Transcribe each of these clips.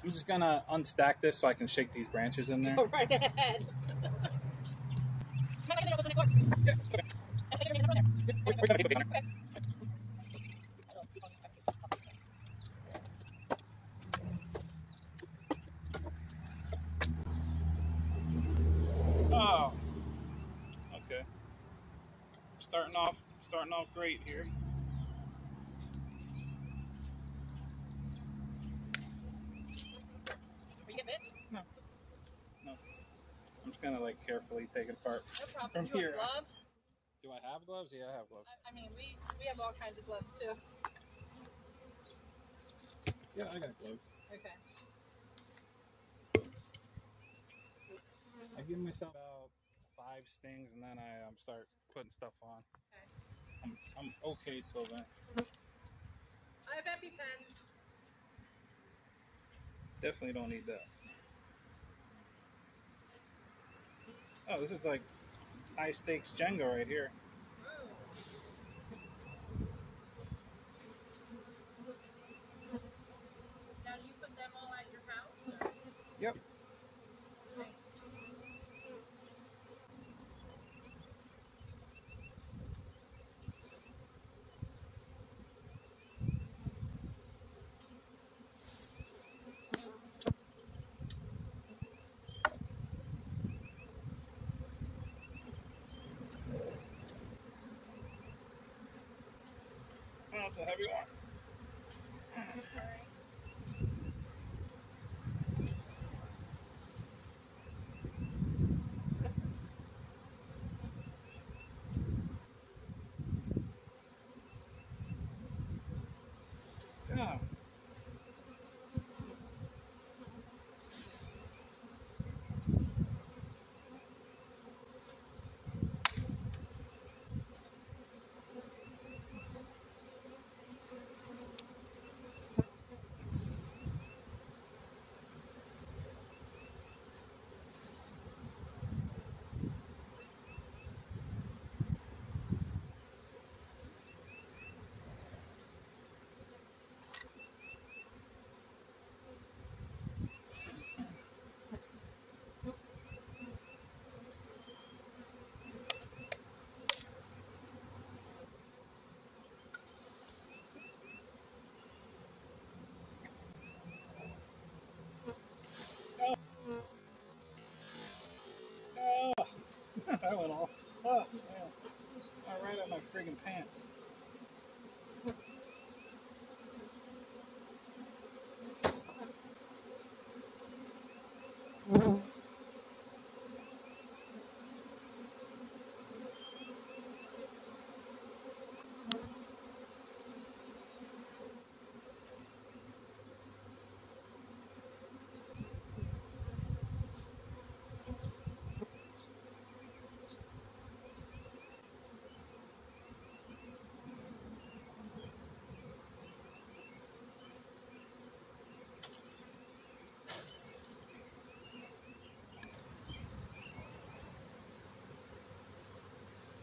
I'm just gonna unstack this so I can shake these branches in there. Go right ahead. Oh, okay. Starting off great here. Are you getting bit? No. I'm just gonna like carefully take it apart No problem. from here. Gloves? Do I have gloves? Yeah, I have gloves. I mean, we have all kinds of gloves too. Yeah, I got gloves. Okay. I give myself about 5 stings and then I start putting stuff on. Okay. I'm okay till then. I have EpiPens. Definitely don't need that. Oh, this is like high stakes Jenga right here. Oh. Now, do you put them all at your house? Or? Yep. Nice. Oh, it's a heavy one. Yeah. Oh, that went off. Oh, man. All right on my friggin' pants.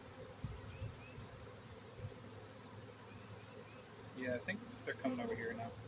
Yeah, I think they're coming over here now.